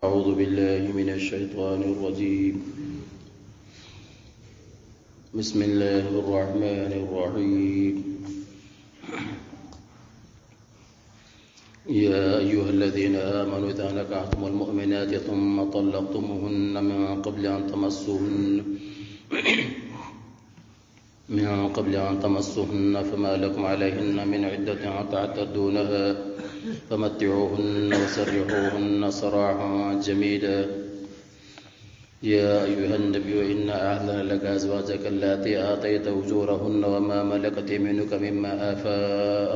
أعوذ بالله من الشيطان الرجيم. بسم الله الرحمن الرحيم. يا أيها الذين آمنوا إذا نكحتم المؤمنات ثم طلقتموهن من قبل أن تمسوهن فما لكم عليهن من عدة تعتدونها فمتعوهن وسرحوهن سراحا جميلا. يا أيها النبي إنا أحللنا لك أزواجك اللاتي آتيت أجورهن وما ملكت يمينك مما أفاء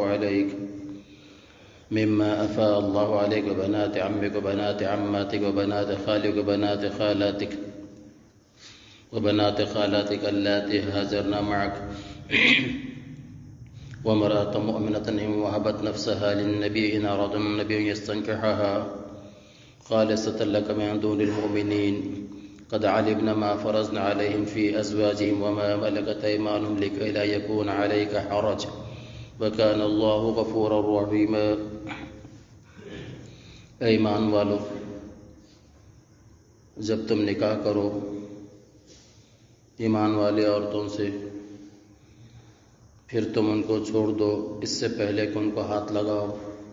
الله عليك وبنات عمك وبنات عماتك وبنات خالك وبنات خالاتك اللاتي هاجرن معك وامرأة مؤمنة إن وهبت نفسها للنبي إن أراد النبي يستنكحها خالصة لك من دون المؤمنين قد علمنا ما فرضنا عليهم في أزواجهم وما ملكت أيمانهم لكي لا يكون عليك حرج وكان الله غفورا رحيما. ایمان والو، جب تم نکاح کرو ایمان والی عورتوں سے پھر تم ان کو چھوڑ دو اس سے پہلے کہ ان کو ہاتھ لگاؤ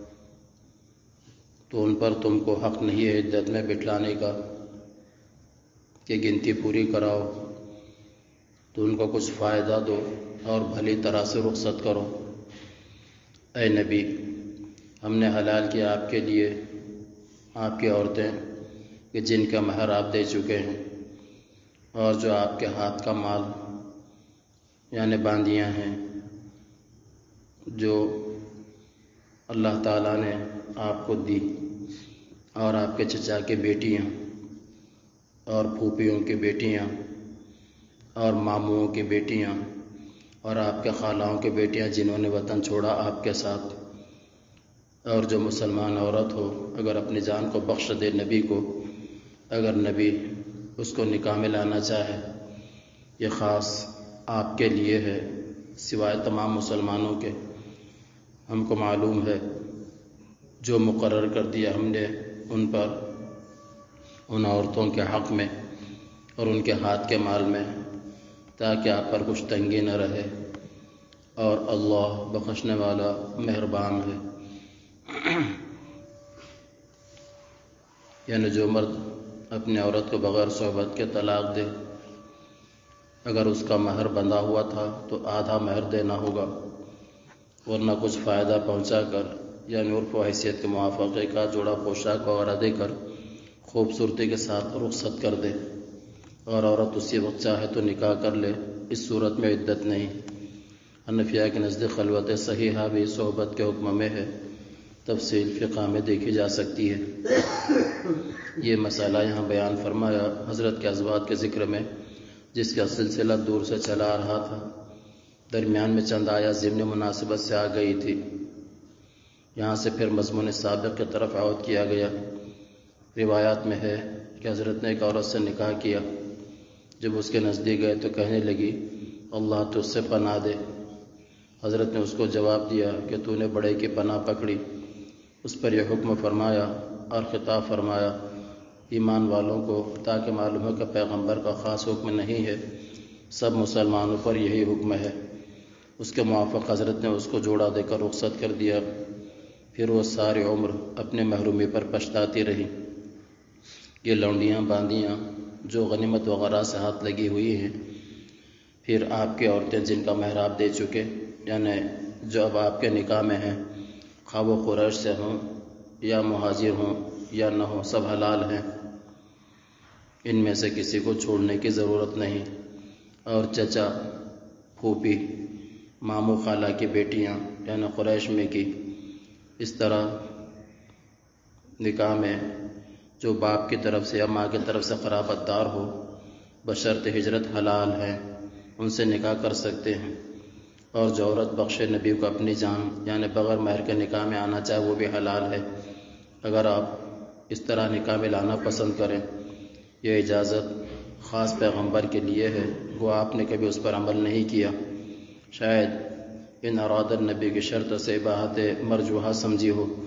تو ان پر تم کو حق نہیں ہے عدت میں بٹھلانے کا کہ گنتی پوری کراؤ، تو ان کو کچھ فائدہ دو اور بھلی طرح سے رخصت کرو. اے نبی، ہم نے حلال کیا آپ کے لیے آپ کی عورتیں کہ جن کا مہر آپ دے چکے ہیں اور جو آپ کے ہاتھ کا مال یعنی باندیاں ہیں جو اللہ تعالیٰ نے آپ کو دی، اور آپ کے چچا کی بیٹیاں اور پھوپھیوں کی بیٹیاں اور ماموں کی بیٹیاں اور آپ کے خالاؤں کی بیٹیاں جنہوں نے وطن چھوڑا آپ کے ساتھ، اور جو مسلمان عورت ہو اگر اپنی جان کو بخش دے نبی کو، اگر نبی اس کو نکاح میں لانا چاہے، یہ خاص آپ کے لیے ہے سوائے تمام مسلمانوں کے. ہم کو معلوم ہے جو مقرر کر دیا ہم نے ان پر ان عورتوں کے حق میں اور ان کے ہاتھ کے مال میں، تاکہ آپ پر کچھ تنگی نہ رہے، اور اللہ بخشنے والا مہربان ہے. یعنی جو مرد اپنی عورت کو بغیر صحبت کے طلاق دے، اگر اس کا مہر بندھا ہوا تھا تو آدھا مہر دینا ہوگا، ورنہ کچھ فائدہ پہنچا کر یعنی عرف و حیثیت کے موافقے کا جوڑا پوشاک وغیرہ دے کر خوبصورتی کے ساتھ رخصت کر دے، اور عورت اسی وقت چاہے تو نکاح کر لے، اس صورت میں عدت نہیں. حنفیہ کے نزدیک خلوت صحیحہ بھی صحبت کے حکم میں ہے، تفصیل فقہ میں دیکھی جا سکتی ہے. یہ مسئلہ یہاں بیان فرمایا حضرت کے ازواج کے ذکر میں، جس کا سلسلہ دور سے چلا آ رہا تھا، درمیان میں چند آیات ضمن مناسبت سے آ گئی تھی. یہاں سے پھر مضمون سابق کی طرف عود کیا گیا. روایات میں ہے کہ حضرت نے ایک عورت سے نکاح کیا، جب اس کے نزدیک گئے تو کہنے لگی اللہ تو اس سے پناہ دے. حضرت نے اس کو جواب دیا کہ تو نے بڑے کی پناہ پکڑی. اس پر یہ حکم فرمایا اور خطاب فرمایا ایمان والوں کو، تاکہ معلوم ہو کہ پیغمبر کا خاص حکم نہیں ہے، سب مسلمانوں پر یہی حکم ہے. اس کے موافق حضرت نے اس کو جوڑا دے کر رخصت کر دیا. پھر وہ ساری عمر اپنے محرومی پر پچھتاتی رہی. یہ لونڈیاں باندیاں جو غنیمت وغیرہ سے ہاتھ لگی ہوئی ہیں، پھر آپ کی عورتیں جن کا مہر آپ دے چکے یعنی جو اب آپ کے نکاح میں ہیں، خواہ وہ قریش سے ہوں یا مہاجر ہوں یا نہ ہوں، سب حلال ہیں. ان میں سے کسی کو چھوڑنے کی ضرورت نہیں. اور چچا، پھوپھی، ماموں خالہ کی بیٹیاں یعنی قریش میں کی، اس طرح نکاح میں جو باپ کی طرف سے یا ماں کی طرف سے قرابت دار ہو بشرط ہجرت حلال ہیں، ان سے نکاح کر سکتے ہیں. اور جو عورت بخش نبی کو اپنی جان یعنی بغیر مہر کے نکاح میں آنا چاہے وہ بھی حلال ہے، اگر آپ اس طرح نکاح میں لانا پسند کریں. یہ اجازت خاص پیغمبر کے لیے ہے، وہ آپ نے کبھی اس پر عمل نہیں کیا. شاید ان اراد النبی کی شرط سے بات مرجوحہ سمجھی ہو،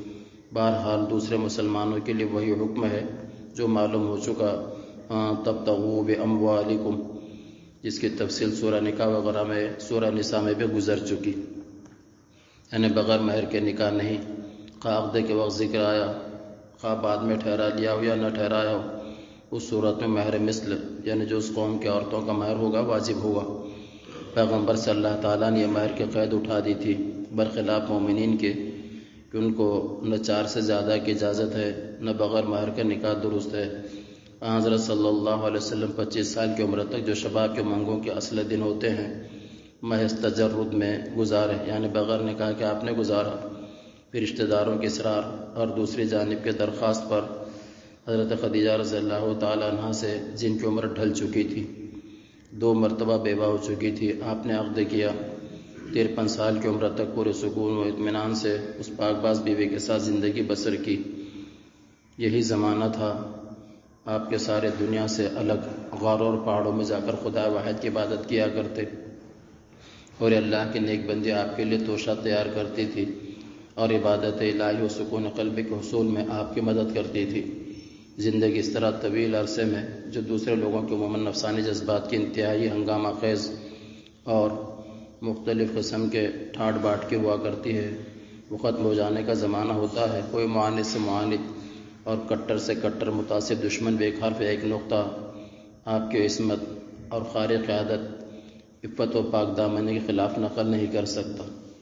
بہرحال دوسرے مسلمانوں کے لیے وہی حکم ہے جو معلوم ہو چکا، تبتغوا باموالکم، جس کی تفصیل سورہ نکاح وغیرہ میں، سورہ نساء میں بھی گزر چکی، یعنی بغیر مہر کے نکاح نہیں۔ خواہ عقد کے وقت ذکر آیا، خواہ بعد میں ٹھہرا لیا ہو یا نہ ٹھہرایا ہو، اس صورت میں مہر مثل، یعنی جو اس قوم کے عورتوں کا مہر ہوگا واجب ہوگا۔ پیغمبر صلی اللہ تعالیٰ نے یہ مہر کی قید اٹھا دی تھی، برخلاف مومنین کے کہ ان کو نہ 4 سے زیادہ کی اجازت ہے، نہ بغیر مہر کا نکاح درست ہے۔ حضرت صلی اللہ علیہ وسلم 25 سال کی عمر تک جو شباب کے منگوں کے اصل دن ہوتے ہیں محض تجرد میں گزارے، یعنی بغیر نکاح کے آپ نے گزارا۔ پھر رشتہ داروں کے اصرار اور دوسری جانب کے درخواست پر حضرت خدیجہ رضی اللہ تعالیٰ عنہ سے، جن کی عمر ڈھل چکی تھی، 2 مرتبہ بیوہ ہو چکی تھی، آپ نے عقد کیا۔ 53 سال کی عمر تک پورے سکون و اطمینان سے اس پاک باز بیوی کے ساتھ زندگی بسر کی۔ یہی زمانہ تھا آپ کے سارے دنیا سے الگ غاروں اور پہاڑوں میں جا کر خدا واحد کی عبادت کیا کرتے، اور اللہ کی نیک بندی آپ کے لیے توشہ تیار کرتی تھی اور عبادت الہی و سکون قلبی کے حصول میں آپ کی مدد کرتی تھی۔ زندگی اس طرح طویل عرصے میں جو دوسرے لوگوں کے عموماً نفسانی جذبات کی انتہائی ہنگامہ خیز اور مختلف قسم کے ٹھاٹ باٹ کی ہوا کرتی ہے، وہ ختم ہو جانے کا زمانہ ہوتا ہے۔ کوئی معاند سے معاند اور کٹر سے کٹر متعصب دشمن بے حرف ایک نقطہ آپ کی عصمت اور خارق عادت عفت و پاک دامنی کے خلاف نقل نہیں کر سکتا۔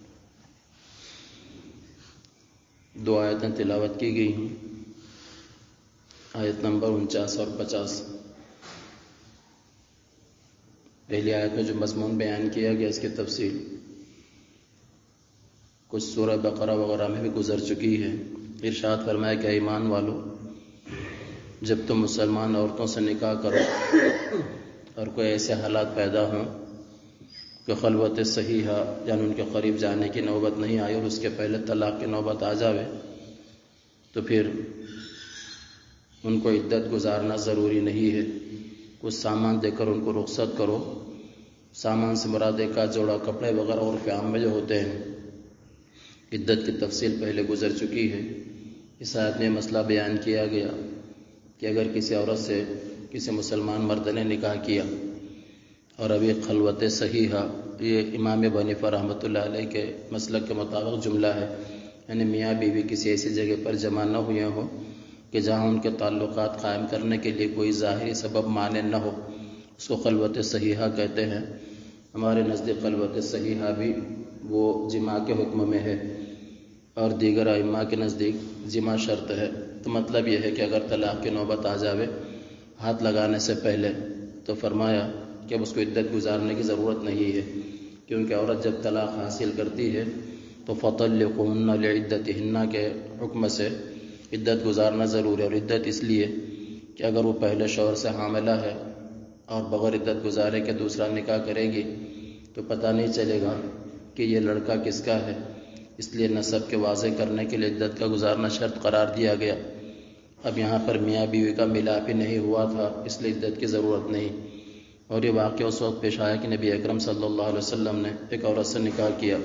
2 آیتیں تلاوت کی گئی ہیں، آیت نمبر 49 اور 50۔ پہلی آیت میں جو مضمون بیان کیا گیا اس کی تفصیل کچھ سورہ بقرہ وغیرہ میں بھی گزر چکی ہے۔ ارشاد فرمایا کہ ایمان والو، جب تم مسلمان عورتوں سے نکاح کرو اور کوئی ایسے حالات پیدا ہوں کہ خلوت صحیحہ، یعنی ان کے قریب جانے کی نوبت نہیں آئی اور اس کے پہلے طلاق کی نوبت آ جاوے، تو پھر ان کو عدت گزارنا ضروری نہیں ہے۔ کچھ سامان دے کر ان کو رخصت کرو۔ سامان سے مراد ایک آدھ جوڑا کپڑے وغیرہ اور عام میں جو ہوتے ہیں۔ عدت کی تفصیل پہلے گزر چکی ہے۔ اس آیت میں مسئلہ بیان کیا گیا کہ اگر کسی عورت سے کسی مسلمان مرد نے نکاح کیا اور ابھی خلوت صحیحہ، یہ امام ابو حنیفہ رحمۃ اللہ علیہ کے مسلک کے مطابق جملہ ہے، یعنی میاں بیوی کسی ایسی جگہ پر جمع نہ ہوئے ہوں کہ جہاں ان کے تعلقات قائم کرنے کے لیے کوئی ظاہری سبب مانع نہ ہو، اس کو خلوت صحیحہ کہتے ہیں۔ ہمارے نزدیک خلوت صحیحہ بھی وہ جماع کے حکم میں ہے، اور دیگر ائمہ کے نزدیک جماع شرط ہے۔ تو مطلب یہ ہے کہ اگر طلاق کی نوبت آ جاوے ہاتھ لگانے سے پہلے، تو فرمایا کہ اب اس کو عدت گزارنے کی ضرورت نہیں ہے، کیونکہ عورت جب طلاق حاصل کرتی ہے تو فَطَلِّقُوهُنَّ لِعِدَّتِهِنَّ کے حکم سے عدت گزارنا ضروری ہے۔ اور عدت اس لیے کہ اگر وہ پہلے شوہر سے حاملہ ہے اور بغیر عدت گزارے کے دوسرا نکاح کرے گی تو پتہ نہیں چلے گا کہ یہ لڑکا کس کا ہے، اس لیے نسب کے واضح کرنے کے لیے عدت کا گزارنا شرط قرار دیا گیا۔ اب یہاں پر میاں بیوی کا ملاپ ہی نہیں ہوا تھا، اس لیے عدت کی ضرورت نہیں۔ اور یہ واقعہ اس وقت پیش آیا کہ نبی اکرم صلی اللہ علیہ وسلم نے ایک عورت سے نکاح کیا۔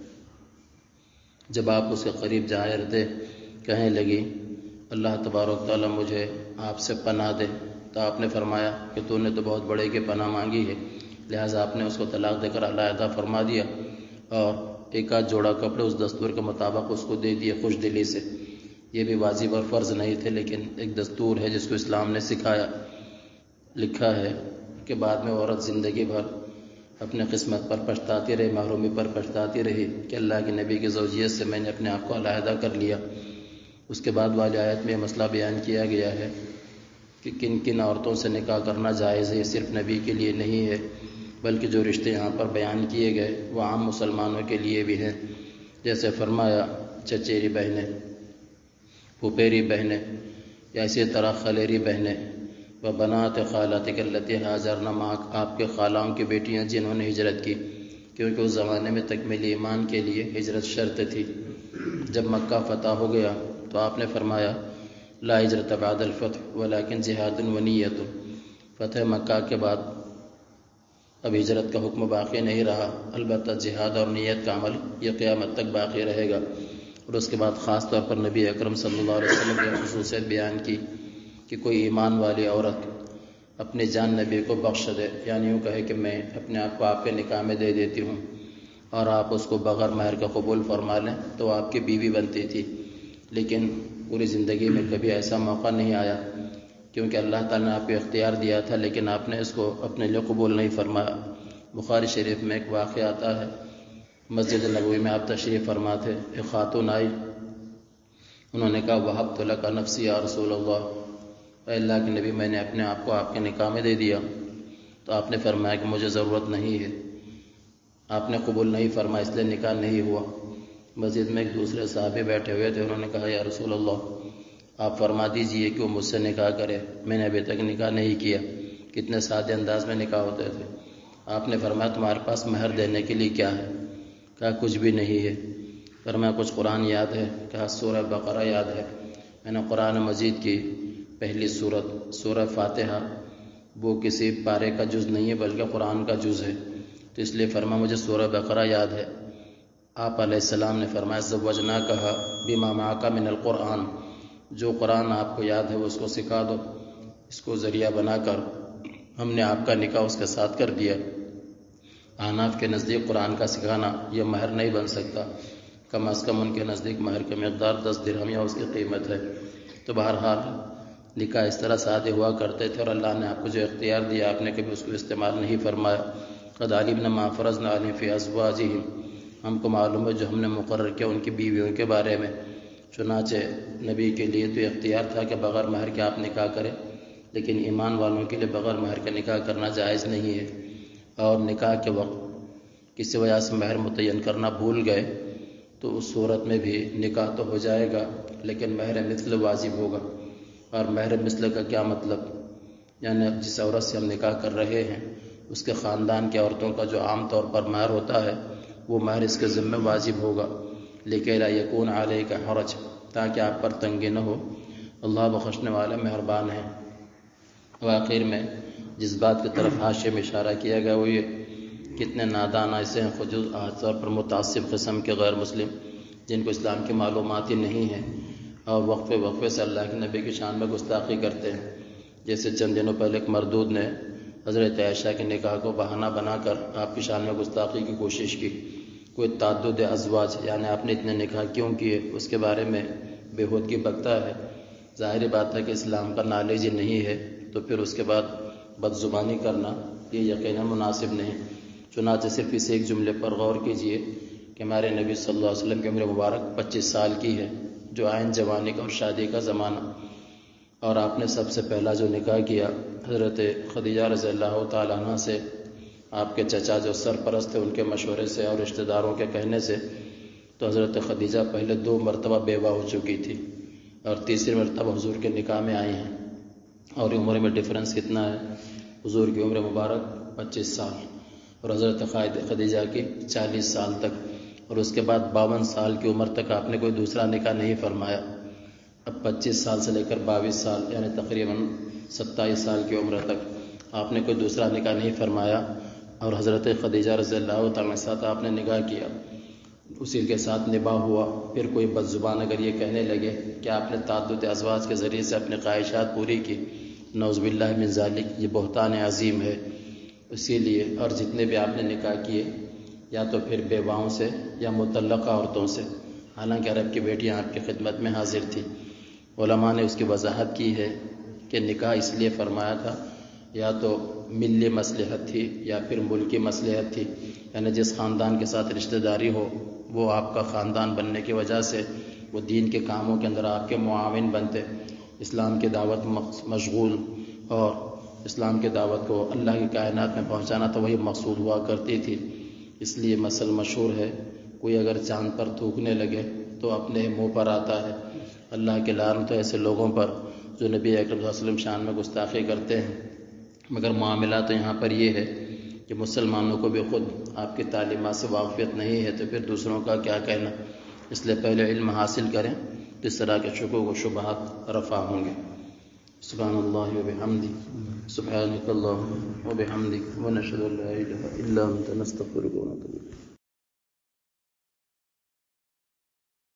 جب آپ اس کے قریب جائے رہتے، کہنے لگی اللہ تبارک تعالیٰ مجھے آپ سے پناہ دے، تو آپ نے فرمایا کہ تو نے تو بہت بڑے کی پناہ مانگی ہے، لہٰذا آپ نے اس کو طلاق دے کر علیحدہ فرما دیا اور ایک آدھ جوڑا کپڑے اس دستور کے مطابق اس کو دے دیے خوش دلی سے۔ یہ بھی واجب اور فرض نہیں تھے، لیکن ایک دستور ہے جس کو اسلام نے سکھایا۔ لکھا ہے کہ بعد میں عورت زندگی بھر اپنے قسمت پر پچھتاتی رہی، محرومی پر پچھتاتی رہی کہ اللہ کے نبی کی زوجیت سے میں نے اپنے آپ کو علیحدہ کر لیا۔ اس کے بعد والی آیت میں یہ مسئلہ بیان کیا گیا ہے کہ کن کن عورتوں سے نکاح کرنا جائز ہے۔ یہ صرف نبی کے لیے نہیں ہے، بلکہ جو رشتے یہاں پر بیان کیے گئے وہ عام مسلمانوں کے لیے بھی ہیں۔ جیسے فرمایا چچیری بہنیں، پھوپھیری بہنیں، یا اسی طرح خلیری بہنیں، وبنات خالاتک اللتی ہاجرن معک، آپ کے خالاؤں کی بیٹیاں جنہوں نے ہجرت کی، کیونکہ اس زمانے میں تکمیل ایمان کے لیے ہجرت شرط تھی۔ جب مکہ فتح ہو گیا تو آپ نے فرمایا لا ہجرت بعد الفتح ولکن جہاد ونیت، فتح مکہ کے بعد اب ہجرت کا حکم باقی نہیں رہا، البتہ جہاد اور نیت کا عمل یہ قیامت تک باقی رہے گا۔ اور اس کے بعد خاص طور پر نبی اکرم صلی اللہ علیہ وسلم کی خصوصیت بیان کی کہ کوئی ایمان والی عورت اپنی جان نبی کو بخش دے، یعنی یوں کہے کہ میں اپنے آپ کو آپ کے نکاح میں دے دیتی ہوں اور آپ اس کو بغیر مہر کا قبول فرما لیں تو آپ کی بیوی بنتی تھی. لیکن پوری زندگی میں کبھی ایسا موقع نہیں آیا، کیونکہ اللہ تعالیٰ نے آپ کو اختیار دیا تھا لیکن آپ نے اس کو اپنے لیے قبول نہیں فرمایا. بخاری شریف میں ایک واقعہ آتا ہے، مسجد نبوی میں آپ تشریف فرما تھے، ایک خاتون آئی، انہوں نے کہا وہبت لک نفسی یا رسول اللہ، اے اللہ کے نبی میں نے اپنے آپ کو آپ کے نکاح میں دے دیا. تو آپ نے فرمایا کہ مجھے ضرورت نہیں ہے، آپ نے قبول نہیں فرمایا اس لیے نکاح نہیں ہوا. مسجد میں ایک دوسرے صحابی بیٹھے ہوئے تھے، انہوں نے کہا یا رسول اللہ آپ فرما دیجئے کہ وہ مجھ سے نکاح کرے، میں نے ابھی تک نکاح نہیں کیا. کتنے سادے انداز میں نکاح ہوتے تھے. آپ نے فرمایا تمہارے پاس مہر دینے کے لیے کیا ہے؟ کہا کچھ بھی نہیں ہے. فرمایا کچھ قرآن یاد ہے؟ کہا سورہ بقرہ یاد ہے. میں نے قرآن مجید کی پہلی سورت سورہ فاتحہ، وہ کسی پارے کا جز نہیں ہے بلکہ قرآن کا جز ہے، تو اس لیے فرمایا مجھے سورہ بقرہ یاد ہے. آپ علیہ السلام نے فرمایا زوجناکہ بما معک من القرآن، جو قرآن آپ کو یاد ہے وہ اس کو سکھا دو، اس کو ذریعہ بنا کر ہم نے آپ کا نکاح اس کے ساتھ کر دیا. احناف کے نزدیک قرآن کا سکھانا یہ مہر نہیں بن سکتا، کم از کم ان کے نزدیک مہر کی مقدار 10 درہم یا اس کی قیمت ہے. تو بہرحال نکاح اس طرح سادے ہوا کرتے تھے، اور اللہ نے آپ کو جو اختیار دیا آپ نے کبھی اس کو استعمال نہیں فرمایا. قد علمنا ما فرضنا علیہم فی ازواجہم، ہم کو معلوم ہے جو ہم نے مقرر کیا ان کی بیویوں کے بارے میں. چنانچہ نبی کے لیے تو اختیار تھا کہ بغیر مہر کے آپ نکاح کریں، لیکن ایمان والوں کے لیے بغیر مہر کا نکاح کرنا جائز نہیں ہے. اور نکاح کے وقت کسی وجہ سے مہر متعین کرنا بھول گئے تو اس صورت میں بھی نکاح تو ہو جائے گا لیکن مہر مثل واجب ہوگا. اور مہر مثل کا کیا مطلب؟ یعنی جس عورت سے ہم نکاح کر رہے ہیں اس کے خاندان کی عورتوں کا جو عام طور پر مہر ہوتا ہے وہ مہر اس کے ذمہ واجب ہوگا. لکہ لا یکون علیک حرج، تاکہ آپ پر تنگی نہ ہو. اللہ بخشنے والا مہربان ہے. آخر میں جس بات کی طرف حاشیے میں اشارہ کیا گیا وہ یہ کتنے نادان ایسے ہیں خود طور پر متعصب قسم کے غیر مسلم جن کو اسلام کی معلومات ہی نہیں ہیں اور وقفے سے اللہ کے نبی کی شان میں گستاخی کرتے ہیں. جیسے چند دنوں پہلے ایک مردود نے حضرت عائشہ کے نکاح کو بہانہ بنا کر آپ کی شان میں گستاخی کی کوشش کی. کوئی تعدد ازواج یعنی آپ نے اتنے نکاح کیوں کیے اس کے بارے میں بےہودگی بکتا ہے. ظاہری بات ہے کہ اسلام کا نالج ہی نہیں ہے تو پھر اس کے بعد بد زبانی کرنا یہ یقیناً مناسب نہیں. چنانچہ صرف اس ایک جملے پر غور کیجئے کہ ہمارے نبی صلی اللہ علیہ وسلم کی عمر مبارک 25 سال کی ہے، جو عین جوانی کا اور شادی کا زمانہ. اور آپ نے سب سے پہلا جو نکاح کیا حضرت خدیجہ رضی اللہ تعالیٰ عنہ سے، آپ کے چچا جو سرپرست تھے ان کے مشورے سے اور رشتہ داروں کے کہنے سے. تو حضرت خدیجہ پہلے 2 مرتبہ بیوہ ہو چکی تھی اور تیسری مرتبہ حضور کے نکاح میں آئی ہیں. اور عمر میں ڈفرنس کتنا ہے؟ حضور کی عمر مبارک 25 سال اور حضرت خدیجہ کی 40 سال تک، اور اس کے بعد 52 سال کی عمر تک آپ نے کوئی دوسرا نکاح نہیں فرمایا. اب 25 سال سے لے کر 22 سال یعنی تقریباً 27 سال کی عمر تک آپ نے کوئی دوسرا نکاح نہیں فرمایا. اور حضرت خدیجہ رضی اللہ تعالیٰ کے ساتھ آپ نے نکاح کیا، اسی کے ساتھ نباہ ہوا. پھر کوئی بد زبان اگر یہ کہنے لگے کہ آپ نے تعدد ازواج کے ذریعے سے اپنی خواہشات پوری کی، نعوذ باللہ من ذالک، یہ بہتان عظیم ہے. اسی لیے اور جتنے بھی آپ نے نکاح کیے یا تو پھر بیواؤں سے یا مطلقہ عورتوں سے، حالانکہ عرب کی بیٹیاں آپ کی خدمت میں حاضر تھی. علماء نے اس کی وضاحت کی ہے کہ نکاح اس لیے فرمایا تھا یا تو ملی مصلحت تھی یا پھر ملکی مصلحت تھی، یعنی جس خاندان کے ساتھ رشتہ داری ہو وہ آپ کا خاندان بننے کی وجہ سے وہ دین کے کاموں کے اندر آپ کے معاون بنتے، اسلام کی دعوت مشغول، اور اسلام کی دعوت کو اللہ کی کائنات میں پہنچانا تو وہی مقصود ہوا کرتی تھی. اس لیے مثل مشہور ہے، کوئی اگر چاند پر تھوکنے لگے تو اپنے منہ پر آتا ہے. اللہ کے لعنت تو ایسے لوگوں پر جو نبی اکرم صلی اللہ علیہ وسلم شان میں گستاخی کرتے ہیں. مگر معاملہ تو یہاں پر یہ ہے کہ مسلمانوں کو بھی خود آپ کی تعلیمات سے واقفیت نہیں ہے تو پھر دوسروں کا کیا کہنا. اس لیے پہلے علم حاصل کریں تو اس طرح کے شکوک و شبہات رفع ہوں گے. سبحان اللہ وبحمدہ، سبحانک اللہم وبحمدک، ونشہد ان لا الہ الا انت، نستغفرک ونتوب الیک.